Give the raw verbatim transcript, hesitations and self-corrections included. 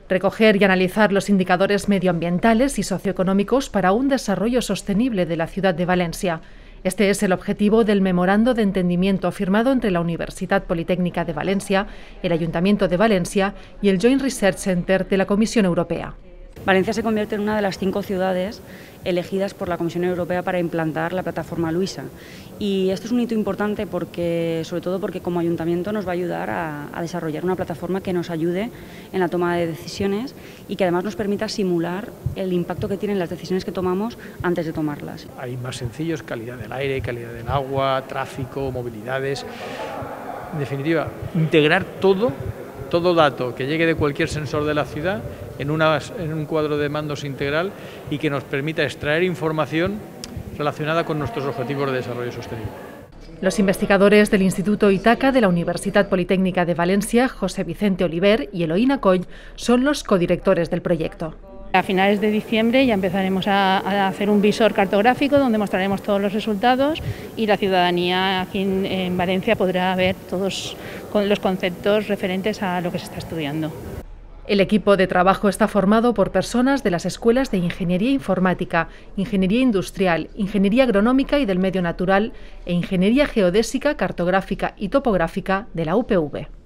recoger y analizar los indicadores medioambientales y socioeconómicos para un desarrollo sostenible de la ciudad de Valencia. Este es el objetivo del memorando de entendimiento firmado entre la Universitat Politécnica de Valencia, el Ayuntamiento de Valencia y el Joint Research Center de la Comisión Europea. Valencia se convierte en una de las cinco ciudades elegidas por la Comisión Europea para implantar la plataforma Luisa. Y esto es un hito importante porque, sobre todo porque como ayuntamiento nos va a ayudar a, a desarrollar una plataforma que nos ayude en la toma de decisiones y que además nos permita simular el impacto que tienen las decisiones que tomamos antes de tomarlas. Hay más sencillos, calidad del aire, calidad del agua, tráfico, movilidades. En definitiva, integrar todo, todo dato que llegue de cualquier sensor de la ciudad en, una, en un cuadro de mandos integral y que nos permita extraer información relacionada con nuestros objetivos de desarrollo sostenible. Los investigadores del Instituto Itaca de la Universitat Politécnica de Valencia, José Vicente Oliver y Eloína Coll, son los codirectores del proyecto. A finales de diciembre ya empezaremos a, a hacer un visor cartográfico donde mostraremos todos los resultados y la ciudadanía aquí en, en Valencia podrá ver todos los conceptos referentes a lo que se está estudiando. El equipo de trabajo está formado por personas de las escuelas de Ingeniería Informática, Ingeniería Industrial, Ingeniería Agronómica y del Medio Natural e Ingeniería Geodésica, Cartográfica y Topográfica de la U P V.